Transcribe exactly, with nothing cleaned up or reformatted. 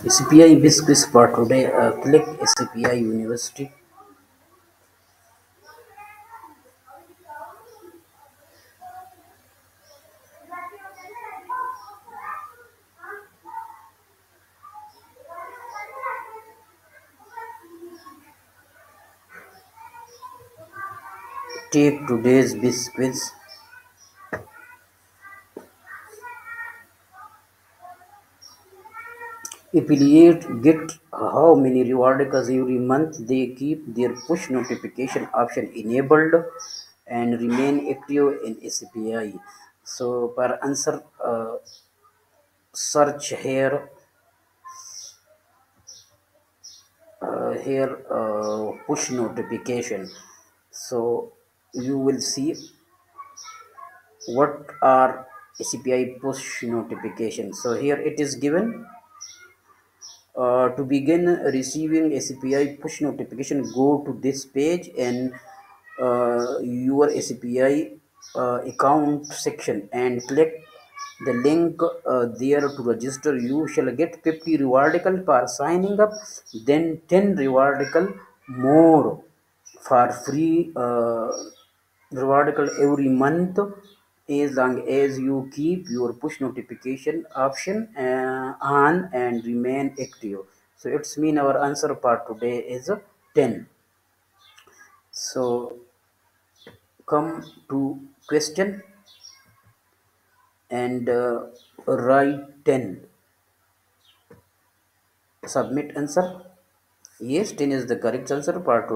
S P I Biscuits for today. Uh, click S P I University. Take today's biscuits. Affiliate get how many rewardicals every month. They keep their push notification option enabled and remain active in S P I. So per answer uh, search here uh, here uh, push notification. So you will see what are S P I push notifications. So here it is given uh, to begin receiving S P I push notification. Go to this page and uh, your S P I uh, account section and click the link uh, there to register. You shall get fifty rewardical for signing up, then ten rewardical more for free uh, rewardical every month, as long as you keep your push notification option uh, on and remain active. So it's mean our answer part today is uh, ten. So come to question and uh, write ten. Submit answer. Yes, ten is the correct answer part.